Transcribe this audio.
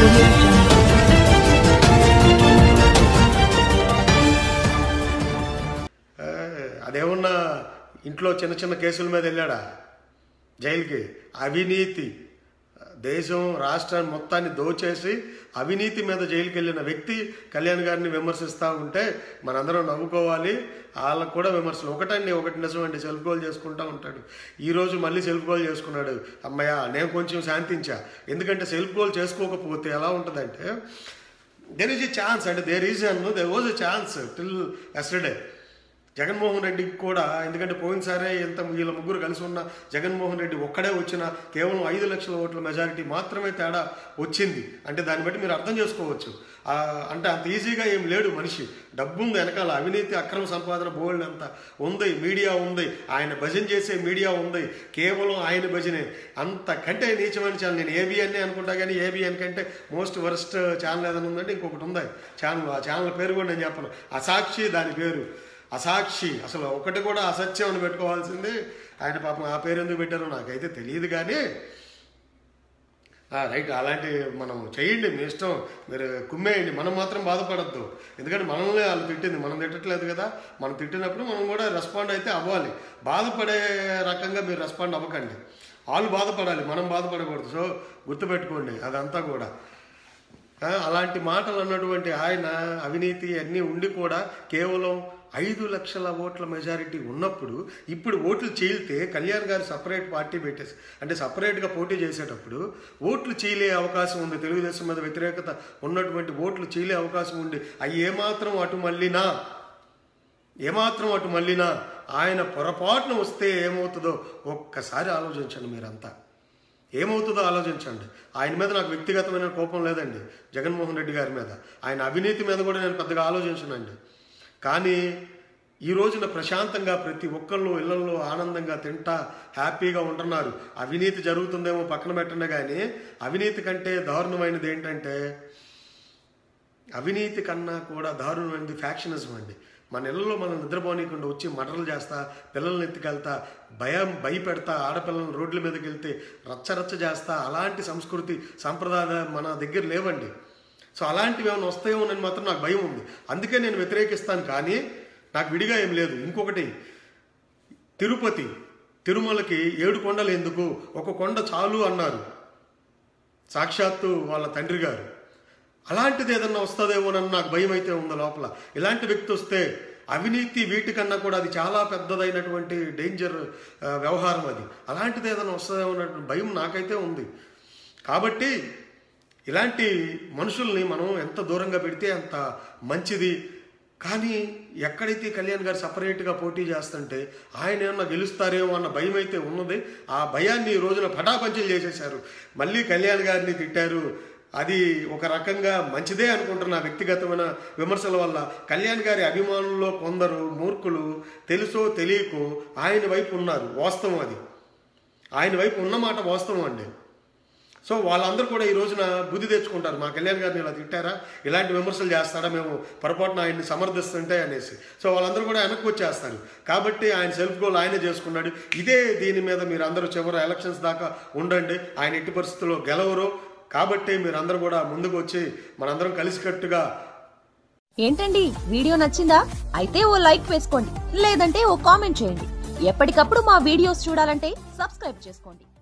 Audio Jungle. అదేమన్నా ఇంట్లో చిన్న చిన్న కేసుల మీద వెళ్ళాడా జైలుకి? అవినీతి దేశం రాష్ట్రాన్ని మొత్తాన్ని దోచేసి అవినీతి మీద జైలుకి వెళ్ళిన వ్యక్తి కళ్యాణ్ గారిని విమర్శిస్తూ ఉంటే మనందరం నవ్వుకోవాలి. వాళ్ళకు కూడా విమర్శలు ఒకటండి, ఒకటి నిజం అండి. సెల్ఫ్ గోల్ చేసుకుంటూ ఉంటాడు. ఈరోజు మళ్ళీ సెల్ఫ్ గోల్ చేసుకున్నాడు. అమ్మయ్య, నేను కొంచెం శాంతించా. ఎందుకంటే సెల్ఫ్ గోల్ చేసుకోకపోతే ఎలా ఉంటుందంటే, దెర్ ఈజ్ ఎ ఛాన్స్ అంటే there was a chance till yesterday. Jaganmohan రెడ్డికి కూడా, ఎందుకంటే పోయినసారే వీళ్ళ ముగ్గురు కలిసి ఉన్న జగన్మోహన్ రెడ్డి ఒక్కడే వచ్చిన కేవలం 5 లక్షల ఓట్ల మెజారిటీ మాత్రమే తేడా వచ్చింది. అంటే దాన్ని బట్టి మీరు అర్థం చేసుకోవచ్చు. అంటే అంత ఈజీగా ఏం లేడు మనిషి. డబ్బు ఉంది వెనకాల, అవినీతి అక్రమ సంపాదన బోల్డ్ అంత ఉంది, మీడియా ఉంది, ఆయన భజన చేసే మీడియా ఉంది, కేవలం ఆయన భజనే. అంతకంటే నీచమైన ఛానల్ నేను ఏబిఎన్ఏ అనుకుంటా, కానీ ఏబిఎన్ కంటే మోస్ట్ వరస్ట్ ఛానల్ ఏదైనా ఉందంటే ఇంకొకటి ఉంది ఛానల్. ఆ ఛానల్ పేరు కూడా నేను చెప్పను. అసాక్షి దాని పేరు. అసాక్షి అసలు ఒకటి కూడా అసత్యం అని పెట్టుకోవాల్సింది. ఆయన పాపం ఆ పేరు ఎందుకు పెట్టారో నాకైతే తెలియదు. కానీ రైట్, అలాంటి మనం చేయండి, మీ ఇష్టం, మీరు కుమ్మేయండి, మనం మాత్రం బాధపడద్దు. ఎందుకంటే మనల్ని వాళ్ళు తిట్టింది, మనం తిట్టట్లేదు కదా. మనం తిట్టినప్పుడు మనం కూడా రెస్పాండ్ అయితే అవ్వాలి. బాధపడే రకంగా మీరు రెస్పాండ్ అవ్వకండి. వాళ్ళు బాధపడాలి, మనం బాధపడకూడదు. సో గుర్తుపెట్టుకోండి అదంతా కూడా. అలాంటి మాటలు అన్నటువంటి ఆయన అవినీతి అన్నీ ఉండి కూడా కేవలం 5 లక్షల ఓట్ల మెజారిటీ ఉన్నప్పుడు, ఇప్పుడు ఓట్లు చీలితే కళ్యాణ్ గారు సపరేట్ పార్టీ పెట్టేసి, అంటే సపరేట్గా పోటీ చేసేటప్పుడు ఓట్లు చీలే అవకాశం ఉంది. తెలుగుదేశం మీద వ్యతిరేకత ఉన్నటువంటి ఓట్లు చీలే అవకాశం ఉంది. అవి ఏమాత్రం అటు మళ్ళీనా ఆయన పొరపాటున వస్తే ఏమవుతుందో ఒక్కసారి ఆలోచించండి. మీరంతా ఏమవుతుందో ఆలోచించండి. ఆయన మీద నాకు వ్యక్తిగతమైన కోపం లేదండి, జగన్మోహన్ రెడ్డి గారి మీద. ఆయన అవినీతి మీద కూడా నేను పెద్దగా ఆలోచించనండి. కానీ ఈ రోజున ప్రశాంతంగా ప్రతి ఒక్కళ్ళు ఇళ్లలో ఆనందంగా తింటా హ్యాపీగా ఉంటున్నారు. అవినీతి జరుగుతుందేమో పక్కన పెట్టండి, కానీ అవినీతి కంటే దారుణమైనది ఏంటంటే, అవినీతి కన్నా కూడా దారుణమైనది ఫ్యాక్షనిజం అండి. మన ఇళ్లలో మనం నిద్రపోనీయకుండా వచ్చి మర్డర్లు చేస్తా, పిల్లల్ని ఎత్తుకెళ్తా, భయపెడతా, ఆడపిల్లలను రోడ్ల మీదకి వెళ్తే రచ్చరచ్చ చేస్తా, అలాంటి సంస్కృతి సంప్రదాయాలు మన దగ్గర లేవండి. సో అలాంటివి ఏమైనా వస్తాయేమోనని మాత్రం నాకు భయం ఉంది. అందుకే నేను వ్యతిరేకిస్తాను, కానీ నాకు విడిగా ఏం లేదు. ఇంకొకటి, తిరుమలకి 7 కొండలు ఎందుకు, ఒక కొండ చాలు అన్నారు సాక్షాత్తు వాళ్ళ తండ్రి గారు. అలాంటిది ఏదన్నా వస్తుందేమోనని నాకు భయం అయితే ఉంది లోపల. ఇలాంటి వ్యక్తి వస్తే అవినీతి వీటికన్నా కూడా అది చాలా పెద్దదైనటువంటి డేంజర్ వ్యవహారం అది. అలాంటిది ఏదైనా వస్తుందేమోనటువంటి భయం నాకైతే ఉంది. కాబట్టి ఇలాంటి మనుషుల్ని మనం ఎంత దూరంగా పెడితే అంత మంచిది. కానీ ఎక్కడైతే కళ్యాణ్ గారు సపరేట్గా పోటీ చేస్తుంటే ఆయన ఏమన్నా గెలుస్తారేమో అన్న భయం అయితే ఉన్నది. ఆ భయాన్ని ఈ రోజున పటాపంచలు చేసేశారు. మళ్ళీ కళ్యాణ్ గారిని తిట్టారు. అది ఒక రకంగా మంచిదే అనుకుంటున్న వ్యక్తిగతమైన విమర్శల వల్ల. కళ్యాణ్ గారి అభిమానుల్లో కొందరు మూర్ఖులు తెలుసో తెలియకో ఆయన వైపు ఉన్నారు. వాస్తవం అది, ఆయన వైపు ఉన్నమాట వాస్తవం అండి. సో వాళ్ళందరూ కూడా ఈ రోజున బుద్ధి తెచ్చుకుంటారు. మా కళ్యాణ్ గారిని ఇలా తిట్టారా, ఇలాంటి విమర్శలు చేస్తారా, మేము పొరపాటున ఆయన్ని సమర్థిస్తుంటే అనేసి. సో వాళ్ళందరూ కూడా వెనక్కి వచ్చేస్తారు. కాబట్టి ఆయన సెల్ఫ్ గోల్ ఆయనే చేసుకున్నాడు. దీని మీద మీరు అందరూ చివరి ఎలక్షన్స్ దాకా ఉండండి. ఆయన ఎట్టి పరిస్థితుల్లో గెలవరు. కాబట్టి మీరందరూ కూడా ముందుకు వచ్చి మనందరం కలిసికట్టుగా. ఏంటండి, వీడియో నచ్చిందా? అయితే ఓ లైక్ వేసుకోండి, లేదంటే ఓ కామెంట్ చేయండి. ఎప్పటికప్పుడు మా వీడియోస్ చూడాలంటే సబ్స్క్రైబ్ చేసుకోండి.